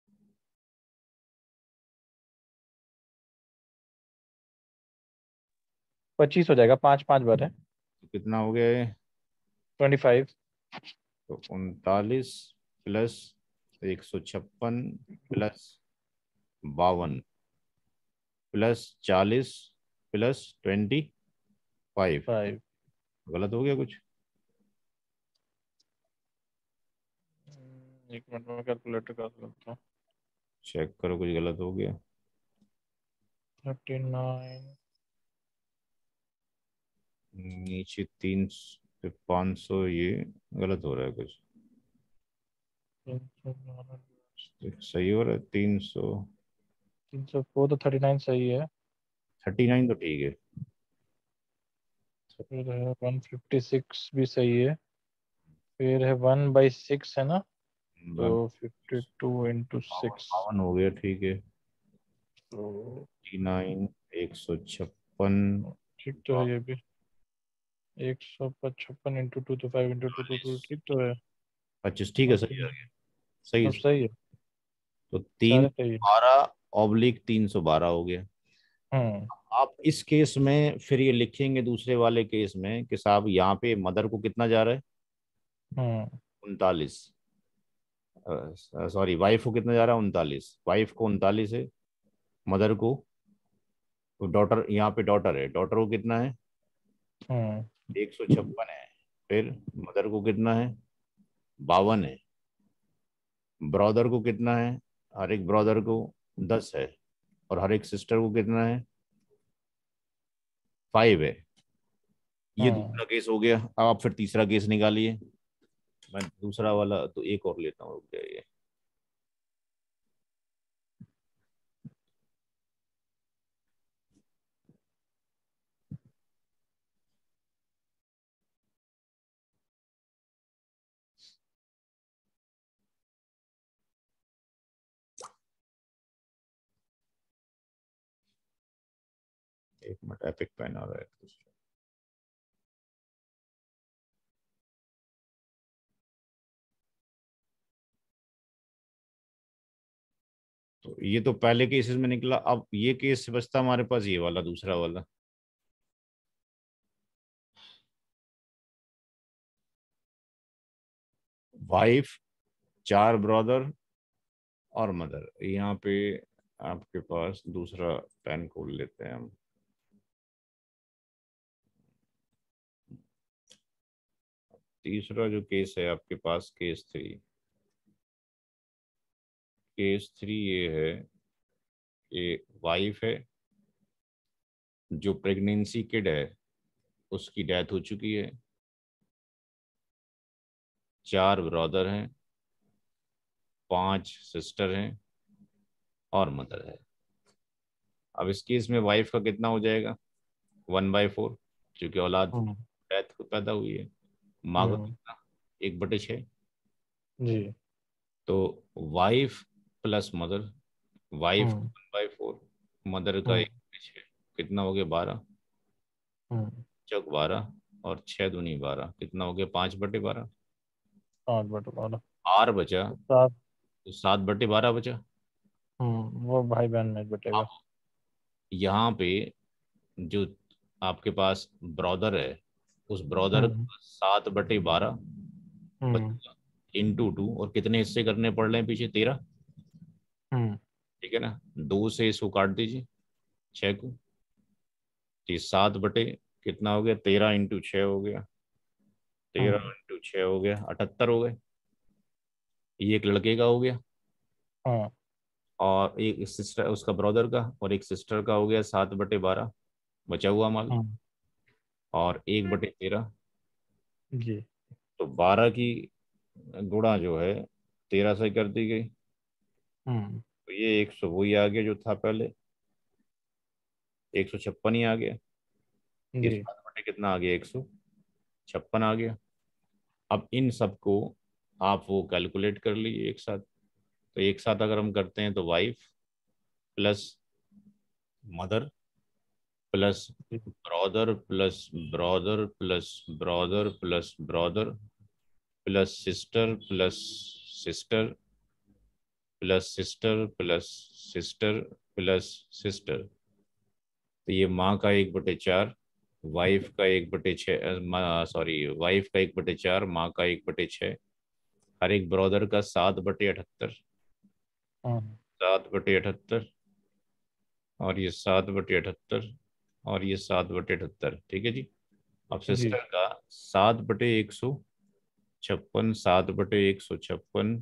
25 हो जाएगा, 5 5 बार है। तो कितना हो गया ये? 25। तो 39 + 156 + 52 +40 +25। 5। गलत हो गया कुछ? एक मिनट में कैलकुलेटर कर लेता हूँ। चेक करो, कुछ गलत हो गया। 39। नीचे 300 500, ये गलत हो रहा है कुछ। सही हो रहा है 300। 304 तो 39 सही है। 39 तो ठीक है। फिर है 156 भी सही है। फिर है 1/6 है ना, तो 52 × 6 52 हो गया, ठीक है। तो 39, 156। ठीक तो है ये भी। 155 × 2 तो 5 × 2 ठीक तो है। 25, ठीक है, अब सही आ तो- गया। सही। अब सही है। तो तीन सारे सही है। 12/312 हो गया। हम्म। आप इस केस में फिर ये लिखेंगे दूसरे वाले केस में कि साहब यहाँ पे मदर को कितना जा रहा है, हम्म। 39। सॉरी, वाइफ को कितना जा रहा है, 39। वाइफ को 39 है, मदर को, तो डॉटर, यहाँ पे डॉटर है, डॉटर को कितना है, हम्म। 156 है। फिर मदर को कितना है, 52 है। ब्रदर को कितना है, हर एक ब्रदर को 10 है। और हर एक सिस्टर को कितना है, 5 है। ये हम्म। दूसरा केस हो गया। अब आप फिर तीसरा केस निकालिए। मैं दूसरा वाला तो एक और लेता हूँ, रुक जाइए। एक मिनट, एपिक पेन आ रहा है। तो ये तो पहले केसेस में निकला। अब ये केस बचता हमारे पास, ये वाला, दूसरा वाला। वाइफ, 4 ब्रदर और मदर। यहाँ पे आपके पास दूसरा पेन खोल लेते हैं हम। तीसरा जो केस है आपके पास, केस 3 ये है कि वाइफ है, जो प्रेगनेंसी किड है उसकी डेथ हो चुकी है। 4 ब्रदर हैं, 5 सिस्टर हैं और मदर है। अब इस केस में वाइफ का कितना हो जाएगा, 1/4, क्योंकि औलाद हम्म। डेथ को पैदा हुई है। माँ का हम्म। कितना, 1/6। जी। तो wife plus mother, wife hmm. 1/4, mother का हम्म। 1/6, कितना हो गया, 12। हम्म। चौक 12 और 6 दूनी 12, कितना हो गया, 5/12। 5/12। आर बचा, तो 7। तो 7/12 बचा। वो भाई बहन में बटेगा। अब यहाँ पे जो आपके पास ब्रदर है, उस ब्रदर हम्म। का 7/12 हम्म। बचेगा, × 2। और कितने हिस्से करने पड़ रहे हैं पीछे, 13। हम्म। ठीक है ना, 2 से इसको काट दीजिए, 6 को। तो ये 7 कितना हो गया, 13 × 6 हो गया। तेरह हम्म। इंटू छः हो गया, 78 हो गए। ये एक लड़के का हो गया। हाँ। और एक सिस्टर, उसका ब्रदर का, और एक सिस्टर का हो गया 7/12, बचा हुआ माल। हम्म। और 1/13। जी। तो 12 की गुणा जो है 13 से कर दी गई। हम्म। तो ये 100 वही आ गया जो था पहले, 156 ही आ गया। ये जी। 7 कितना आ गया, 156 आ गया। अब इन सबको आप वो कैलकुलेट कर लीजिए एक साथ। तो एक साथ अगर हम करते हैं तो वाइफ प्लस मदर प्लस जी। Brother plus brother plus brother plus brother plus sister plus sister plus sister plus sister plus sister. तो ये माँ का 1/4, वाइफ का 1/6, सॉरी, वाइफ का 1/4, माँ का 1/6, हर एक ब्रदर का 7/78, हम्म। 7/78, और ये 7/78, और ये 7/78, ठीक है जी। अब जी। सिस्टर का 7/156, 7/156,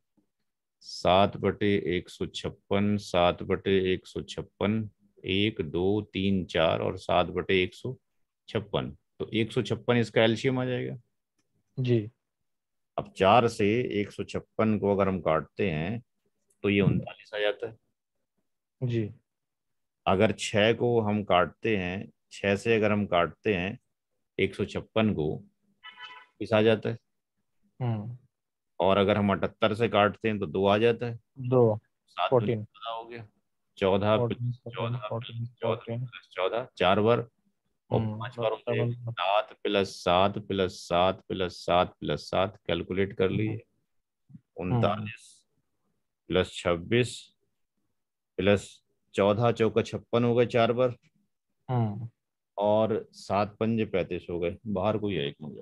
7/156, 7/156, 1 2 3 4, और 7/156। तो 156 इसका एल्शियम आ जाएगा। जी। अब 4 से 156 को अगर हम काटते हैं तो ये 39 आ जाता है। जी। अगर 6 को हम काटते हैं, 6 से अगर हम काटते हैं 156 को, इस आ जाता है। हम्म। और अगर हम 78 से काटते हैं तो 2 आ जाता है। 2। 7 दूनी 14। 14 हो गया। 14 14 प्लस 14 14 प्लस 14 14 14। प्लस 14, 4 बार। और 5 बार हो जाएगा। 7। 7 plus 7 plus 7 plus 7 plus 7, calculate कर हम्म। लिए। 39 प्लस 26 प्लस 14 चौका 56 हो गए 4 बार। हम्म। और 7 पंजे 35 हो गए। बाहर कोई है एक मुझे।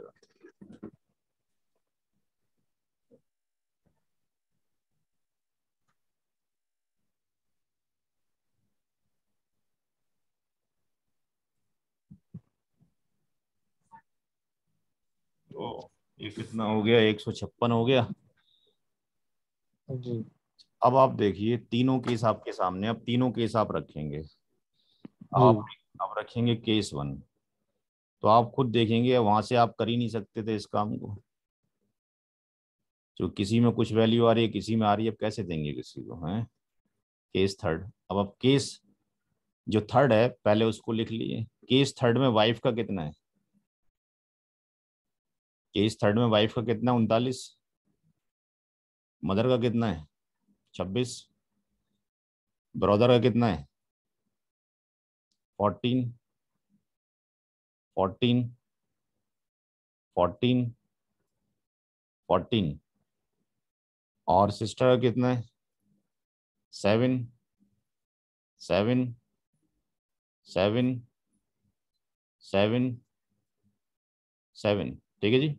तो ये कितना हो गया, 156 हो गया। जी। अब आप देखिए तीनों केस आपके सामने, अब तीनों केस आप रखेंगे। जी। आप अब रखेंगे केस 1। तो आप खुद देखेंगे वहां से आप कर ही नहीं सकते थे इस काम को। जो किसी में कुछ वैल्यू आ रही है, किसी में आ रही है, अब कैसे देंगे किसी को, हैं? केस 3। अब केस जो 3 है पहले उसको लिख लीजिए। केस 3 में वाइफ का कितना है? केस 3 में वाइफ का कितना है? 39। मदर का कितना है? 26। ब्रदर का कितना है? 14। 14। 14। 14। और सिस्टर का कितना है? 7। 7। 7। 7। 7। ठीक है जी।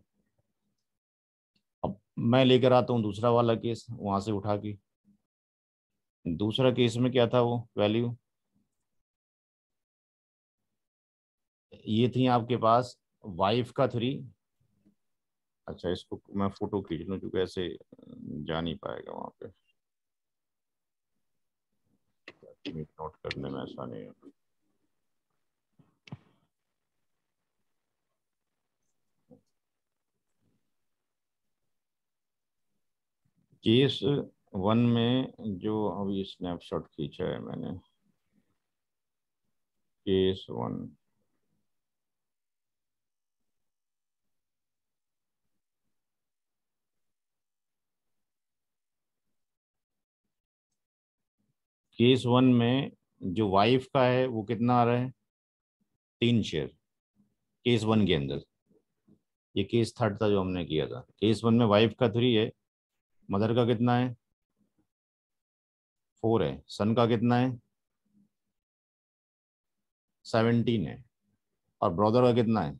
अब मैं लेकर आता हूँ दूसरा वाला केस वहां से उठा के। दूसरा केस में क्या था वो वैल्यू? ये थी आपके पास वाइफ का 3। अच्छा इसको मैं फोटो खींच लूँ क्योंकि ऐसे जा नहीं पाएगा वहां पे। नोट करने में ऐसा नहीं है। केस 1 में जो अभी स्नैपशॉट खींचा है मैंने, केस 1। केस 1 में जो वाइफ का है वो कितना आ रहा है? 3 शेयर केस 1 के अंदर। ये केस 3 था जो हमने किया था। केस 1 में वाइफ का 3 है। मदर का कितना है? 4 है। सन का कितना है? 17 है। और ब्रदर का कितना है?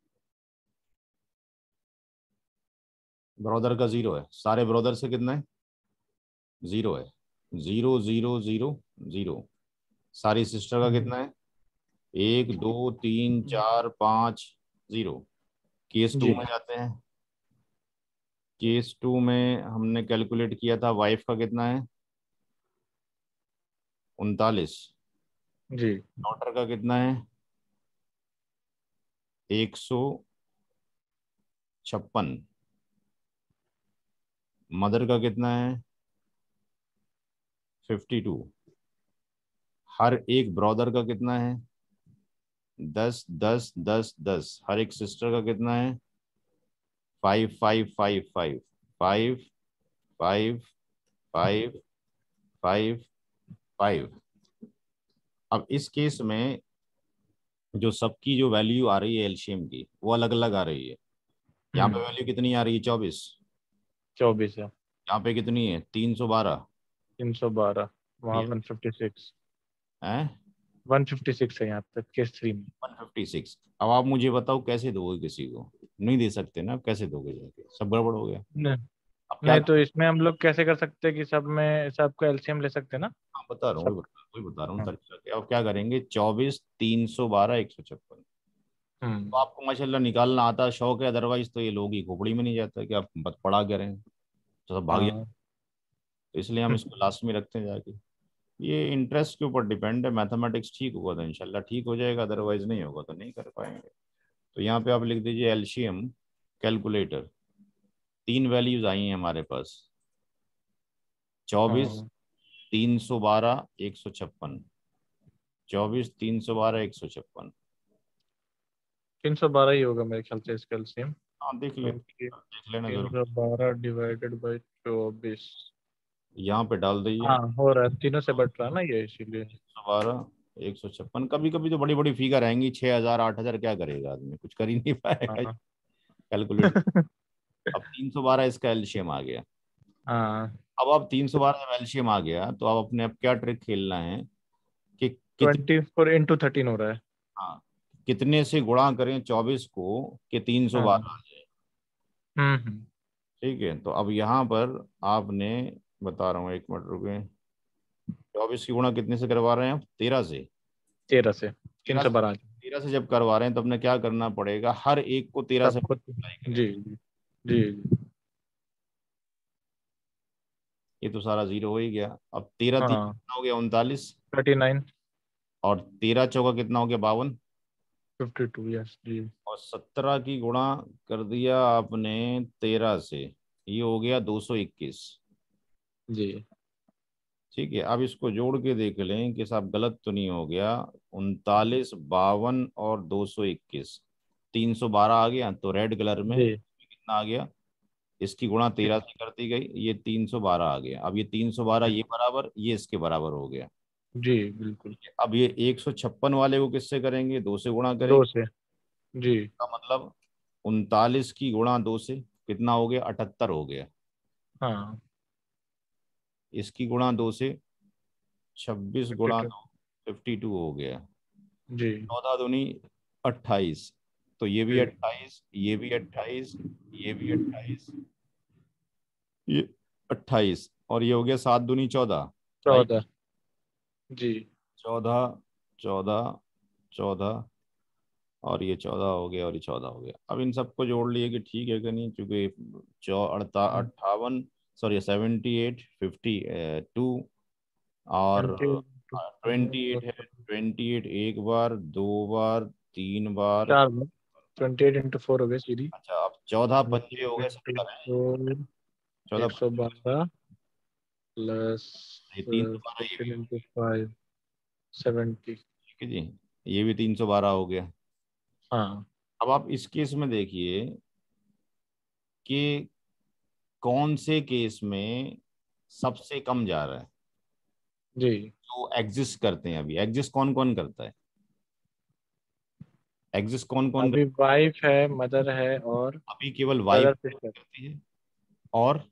ब्रदर का 0 है। सारे ब्रदर से कितना है? 0 है। 0 0 0 0। सारी सिस्टर का कितना है? 1 2 3 4 5 0। केस 2 जी। में जाते हैं। केस 2 में हमने कैलकुलेट किया था वाइफ का कितना है? 39। जी। डॉटर का कितना है? 156। मदर का कितना है? 52। हर एक ब्रदर का कितना है? 10 10 10 10। हर एक सिस्टर का कितना है? 5 5 5 5 5 5 5 5 5। अब इस केस में जो सबकी जो वैल्यू आ रही है एलसीएम की वो अलग अलग आ रही है। यहाँ पे वैल्यू कितनी आ रही है? 24। 24 है। यहाँ पे कितनी है? 312। 312। वहाँ ये 156। है 156 है यहाँ पे केस 3 में। 156। अब आप मुझे बताओ कैसे दोगे किसी को? नहीं दे सकते ना, कैसे दोगे जाके? सब गड़बड़ हो गया। नहीं। अब क्या नहीं तो करें? इसमें हम लोग कैसे कर सकते हैं कि सब में सबका एलसीएम ले सकते हैं ना। हाँ, बता रहा हूँ, सब। वही बता रहा हूँ हाँ। तरीका क्या। अब क्या करेंगे? 24 312 156। तो हम्म। आपको माशाल्लाह निकालना आता है, शौक है, अदरवाइज तो ये लोग ही खोपड़ी में नहीं जाता कि आप पढ़ा क्या रहे हैं, तो सब भाग जाते। हाँ। तो इसलिए हम इसको लास्ट में रखते हैं जाके। ये इंटरेस्ट के ऊपर डिपेंड है। मैथमेटिक्स ठीक होगा तो इंशाल्लाह ठीक हो जाएगा, अदरवाइज नहीं होगा तो नहीं कर पाएंगे। तो यहाँ पे आप लिख दीजिए एलसीएम कैलकुलेटर। तीन वैल्यूज आई हैं हमारे पास, 24, हाँ 312, 156। 24, 312, 156। 312 ही होगा मेरे ख्याल से इसका एलसीएम, हाँ देख ले, क्योंकि देख लेना जरूर। 312 डिवाइडेड बाई 24। यहाँ पे डाल दीजिए, हाँ हो रहा है, तीनों से बट रहा है ना ये, इसीलिए। 312, 156। कभी कभी तो बड़ी बड़ी फिगर आएंगी, 6,000, 8,000, क्या करेगा आदमी, कुछ कर ही नहीं पाएगा हाँ कैलकुलेट। अब 312 इसका एलसीएम आ गया। हाँ अब आप 312 जब एलसीएम आ गया तो आप अपने अब क्या ट्रिक खेलना है कि 24 × 13 हो रहा है। हाँ, कितने से गुणा करें 24 को कि हाँ 312 आ जाए। हम्म। ठीक है, तो अब यहाँ पर आपने, बता रहा हूँ, एक मिनट रुके। 24 की गुणा कितने से करवा रहे हैं आप? 13 से। 13 से, तीन 13 सौ से, बारह 13 से जब करवा रहे हैं तो अपने क्या करना पड़ेगा, हर एक को 13 से सबको। मल्टीप्लाई जी करेंगे। जी जी। ये तो सारा जीरो हो ही गया। अब 13 3 हाँ कितना हो गया? 39। 39। और 13 चौका कितना हो गया? 52। 52, यस जी। और 17 की गुणा कर दिया आपने 13 से, ये हो गया 221। जी। ठीक है, अब इसको जोड़ के देख लें कि साहब गलत तो नहीं हो गया। 39, 52 और 221, 312 आ गया। तो रेड कलर में जी कितना आ गया? इसकी गुणा 13 से कर दी गई, ये 312 आ गया। अब ये 312 ये बराबर, ये इसके बराबर हो गया। जी बिल्कुल। अब ये 156 वाले को किससे करेंगे? 2 से गुणा करेंगे। 2 से। जी। का मतलब 39 की गुणा 2 से कितना हो गया? 78 हो गया। हाँ इसकी गुणा 2 से 26 गुणा 52। 2, 52 हो गया। जी 14 दूनी 28। तो ये भी जी। 28, ये भी 28, ये भी 28, ये 28, और ये हो गया 7 दूनी 14, राइट। 14। जी 14, 14, 14, और ये 14 हो गया, और ये 14 हो गया। अब इन सबको जोड़ लिए कि ठीक है कि नहीं, क्योंकि चौ 58, सॉरी 78, 52, और 28 है। 28 एक बार, दो बार, तीन बार। 4 बार, 28 × 4 हो गए सीधी। अच्छा, अब 14 पंजे हो गए 70 है। 14 पंजे हो गए 112 प्लस ये 312, ये भी 14 × 5, 70। ठीक है जी, ये भी 312 हो गया। हाँ अब आप इस केस में देखिए कि कौन से केस में सबसे कम जा रहा है। जी। जो एग्जिस्ट करते हैं, अभी एग्जिस्ट कौन कौन करता है? एग्जिस्ट कौन कौन अभी करता वाइफ है, मदर है, और है? अभी केवल वाइफ ब्रदर सिस्टर। करती है, और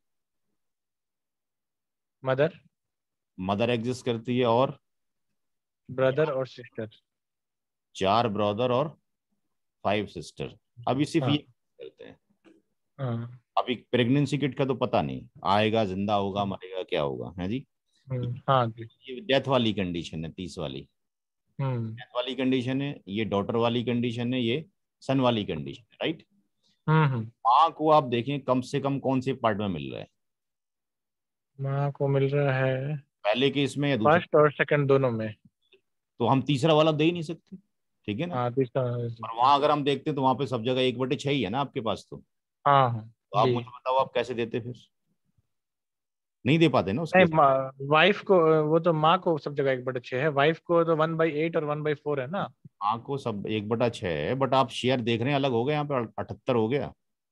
मदर, मदर एग्जिस्ट करती है, और ब्रदर और सिस्टर। 4 ब्रदर और 5 सिस्टर। अभी सिर्फ ये हाँ करते हैं। हाँ। अभी प्रेगनेंसी किट का तो पता नहीं, आएगा, जिंदा होगा, मरेगा, क्या होगा, है जी। हाँ जी। ये डेथ वाली कंडीशन है, 30 वाली हम्म डेथ वाली कंडीशन है। ये डॉटर वाली कंडीशन है, ये सन वाली कंडीशन है, राइट। हम्म। माँ को आप देखें कम से कम कौन से पार्ट में मिल रहा है? माँ को मिल रहा है पहले केस में या दूसरे? फर्स्ट और सेकंड दोनों में। तो हम तीसरा वाला दे ही नहीं सकते, ठीक है ना। हाँ तीसरा। और वहां अगर हम देखते हैं तो वहां पे सब जगह 1/6 ही है ना आपके पास। हाँ हाँ तो आप जी। मुझे बताओ, आप कैसे देते फिर? नहीं दे पाते ना उस नहीं, केस। वाइफ को, वो तो माँ को सब जगह 1/6 है, वाइफ को तो 1/8 और 1/4 है ना। माँ को सब 1/6 है, बट आप शेयर देख रहे हैं अलग हो गए, यहाँ पे 78 हो गया।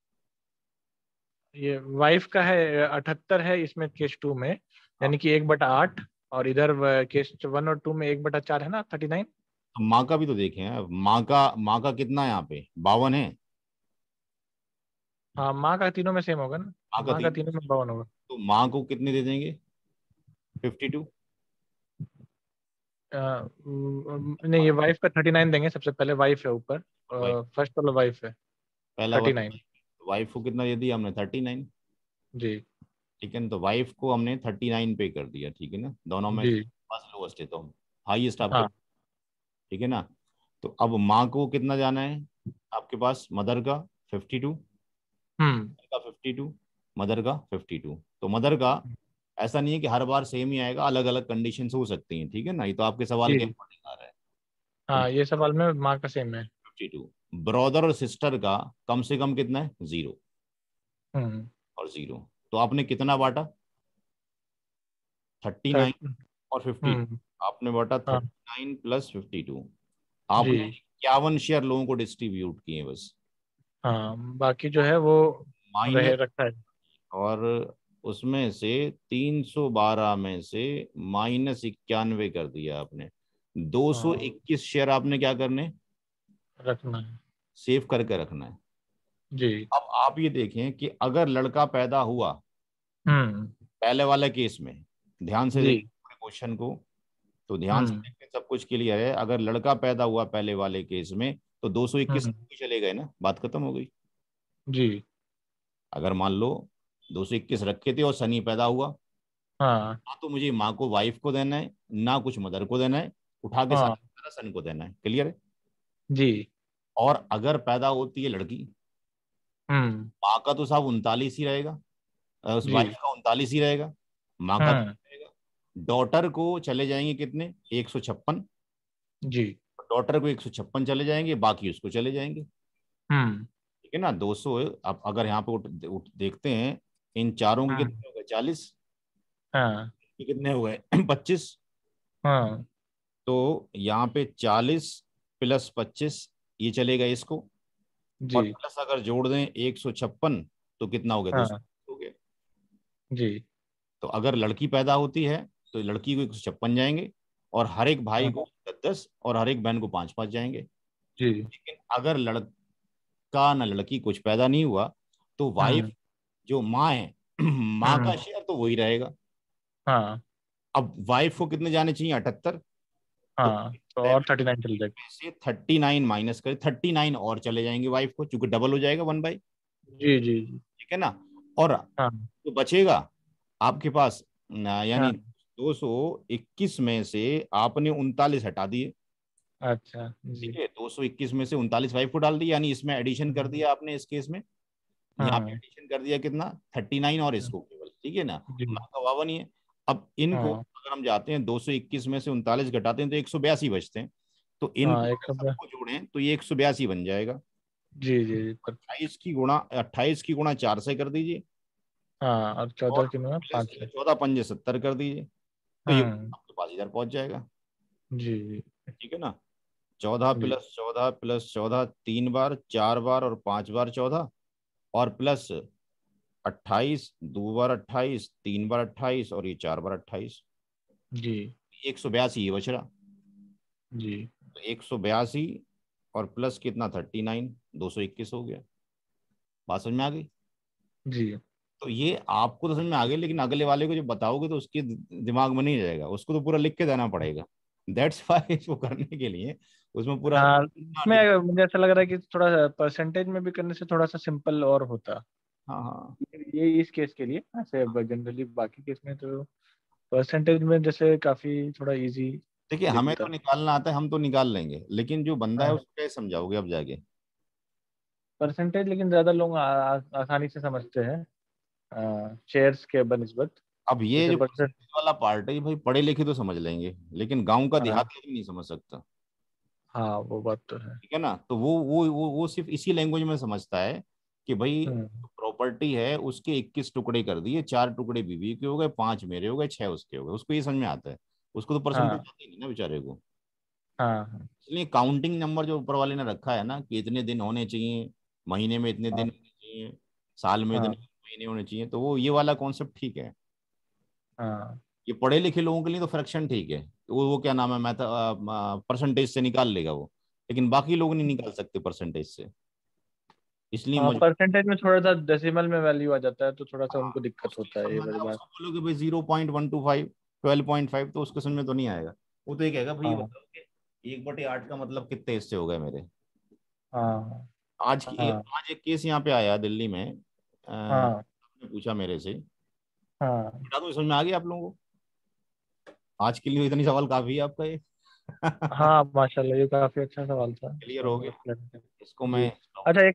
ये वाइफ का है 78 है इसमें केस 2 में, हाँ, यानी कि 1/8। और इधर केस 1 और 2 में 1/4 है ना, 39। तो माँ का भी तो देखें हैं। माँ का कितना है यहाँ पे? 52 है। हाँ माँ का तीनों में सेम होगा ना। माँ का माँ का 3, तीनों में 52 होगा। तो माँ को कितने दे देंगे? 52। नहीं, ये वाइफ का 39 देंगे सबसे पहले, वाइफ है ऊपर। वाइफ, फर्स्ट वाला वाइफ है। पहला वाला 39। वाइफ को कितना दे दिया हमने? 39। जी ठीक है ना, तो वाइफ को हमने 39 पे कर दिया, ठीक है ना। दोनों में जी। पास लोएस्ट है तो हाईएस्ट आपके, हाँ ठीक है ना। तो अब माँ को कितना जाना है आपके पास? मदर का 52, हम्म। का 52, मदर का 52। तो मदर का ऐसा नहीं है कि हर बार सेम ही आएगा, अलग अलग कंडीशन हो सकती हैं, ठीक है ना। ये तो आपके सवाल के जी। अकॉर्डिंग आ रहा है। तो हाँ ये सवाल में माँ का सेम है। 52। ब्रदर और सिस्टर का कम से कम कितना है? 0। हम्म और 0। तो आपने कितना बांटा? 39 और 52। आपने बांटा हाँ 39 प्लस 52। जी। आपने 51 शेयर लोगों को डिस्ट्रीब्यूट किए बस। हाँ बाकी जो है वो रहे माइनस, रखा है। और उसमें से 312 में से -91 कर दिया आपने। हाँ 221 शेयर आपने क्या करने? रखना है। सेव करके रखना है। जी। अब आप ये देखें कि अगर लड़का पैदा हुआ हम्म। पहले वाले केस में, ध्यान से जी। देखिए क्वेश्चन को, तो ध्यान से हम्म। देखते सब कुछ क्लियर है। अगर लड़का पैदा हुआ पहले वाले केस में तो 221 हम्म। चले गए ना, बात खत्म हो गई। जी। अगर मान लो 221 रखे थे और सनी पैदा हुआ, हाँ ना तो मुझे माँ को, वाइफ को देना है, ना कुछ मदर को देना है, उठा के हाँ सारा सन को देना है। क्लियर है? जी। और अगर पैदा होती है लड़की, हम्म। माँ का तो साहब 39 ही रहेगा, उस जी। वाइफ का 39 ही रहेगा, माँ का हम्म। 30 रहेगा। डॉटर को चले जाएंगे कितने? 156। जी। डॉटर को 156 चले जाएंगे, बाकी उसको चले जाएंगे। हम्म। ठीक है ना? 200। आप अगर यहाँ पे देखते हैं, इन चारों के हम्म। कितने हो गए? 40। हाँ ये कितने हो गए? 25। हाँ तो यहाँ पे 40 प्लस 25, ये चलेगा इसको। और जी। प्लस अगर जोड़ दें 156, तो कितना हो गया? 200 हाँ हो गया। जी। तो अगर लड़की पैदा होती है तो लड़की को 156 जाएंगे, और हर एक भाई हाँ को 10 10, और हर एक बहन को 5 5 जाएंगे। जी। लेकिन अगर लड़का ना लड़की कुछ पैदा नहीं हुआ, तो वाइफ हम्म। जो माँ है माँ का हम्म। शेयर तो वही रहेगा। हाँ अब वाइफ को कितने जाने चाहिए? 78। तो हाँ तो और 39 चल जाएगा। में से 39 माइनस करें, 39 और चले जाएंगे वाइफ को, क्योंकि डबल हो जाएगा 1/। जी जी जी। ठीक है ना? और हाँ जो बचेगा आपके पास यानी हाँ 221 में से आपने 39 हटा दिए। अच्छा ठीक जी। है, 221 में से 39 वाइफ को डाल दिया, यानी इसमें एडिशन कर दिया आपने इस केस में। यहाँ पे हाँ एडिशन कर दिया कितना? 39 और इसको केवल। ठीक है ना? जी। माँ का वावा नहीं है। अब इनको हाँ अगर हम जाते हैं 221 में से 39 घटाते हैं तो 182 बचते हैं। तो हाँ इनको एक अगर सब। सबको जोड़ें तो ये 182 बन जाएगा। जी जी जी 28 की गुणा 4 से कर दीजिए, हाँ और और 14 किलो में प्लस 5 है। 14 पंजे 70 कर दीजिए, तो ये हम्म। आपके पास इधर पहुंच जाएगा। जी जी ठीक है ना? 14 जी। प्लस 14 प्लस 14, 3 बार, 4 बार और 5 बार 14, और प्लस 28, 2 बार 28, 3 बार 28, और ये 4 बार 28। जी 182 ये बच रहा। जी। तो 182 और प्लस कितना? 39, 221 हो गया। बात समझ में आ गई? जी तो ये आपको तो समझ में आ गई, लेकिन अगले वाले को जो बताओगे तो उसके दिमाग में नहीं जाएगा, उसको तो पूरा लिख के देना पड़ेगा। दैट्स वाई इसको करने के लिए उसमें पूरा हाँ इसमें मुझे ऐसा लग रहा है कि थोड़ा सा परसेंटेज में भी करने से थोड़ा सा सिंपल और होता। हाँ हाँ। ये इस केस के लिए ऐसे जनरली बाकी केस में तो परसेंटेज में जैसे काफी थोड़ा इजी देखिए, हमें तो दिखता। निकालना आता है, हम तो निकाल लेंगे, लेकिन जो बंदा है हाँ उसको कैसे समझाओगे अब जाके? परसेंटेज लेकिन ज्यादा लोग आसानी से समझते हैं शेयर्स के बनिस्बत। अब ये जैसे जो परसेंट। परसेंटेज वाला पार्ट है, ये भाई पढ़े लिखे तो समझ लेंगे, लेकिन गांव का हाँ देहाती आदमी नहीं समझ सकता। हाँ वो बात तो है। ठीक है ना? तो वो सिर्फ इसी लैंग्वेज में समझता है कि भाई हम्म। प्रॉपर्टी है उसके 21 टुकड़े कर दिए, 4 टुकड़े बीवी के हो गए, 5 मेरे हो गए, 6 उसके हो गए, उसको ये समझ में आता है। उसको तो परसेंटेज हाँ आती नहीं ना बेचारे को। हाँ हाँ इसलिए काउंटिंग नंबर जो ऊपर वाले ने रखा है ना, कि इतने दिन होने चाहिए, महीने में इतने दिन हाँ होने चाहिए, साल में इतने हाँ महीने होने चाहिए, तो वो ये वाला कॉन्सेप्ट ठीक है। हाँ ये पढ़े लिखे लोगों के लिए तो फ्रैक्शन ठीक है, तो वो क्या नाम है, मैं परसेंटेज से निकाल लेगा वो। लेकिन बाकी लोग नहीं निकाल सकते परसेंटेज से, इसलिए हाँ मुझे। परसेंटेज में थोड़ा सा डेसिमल में वैल्यू आ जाता है तो थोड़ा सा हाँ, उनको दिक्कत उसको ये होता है ये समझना वाली है, बात। उसको बोलोगे भाई 0.125, 12.5, तो उसको समझ में तो नहीं आएगा। वो तो ये कहेगा भाई, ये हाँ बताओ कि 1/8 का मतलब कितने हिस्से हो गए मेरे। हाँ हाँ आज एक केस यहाँ पे आया दिल्ली में, हाँ आपने पूछा मेरे से, हाँ बता दूं समझ में आ गया आप लोगों को? आज के लिए इतनी सवाल काफी है आपका ये। हाँ माशाल्लाह ये काफी अच्छा सवाल था क्लियर इसमें हो मतलब गया? clarity। इसको जी। मैं अच्छा एक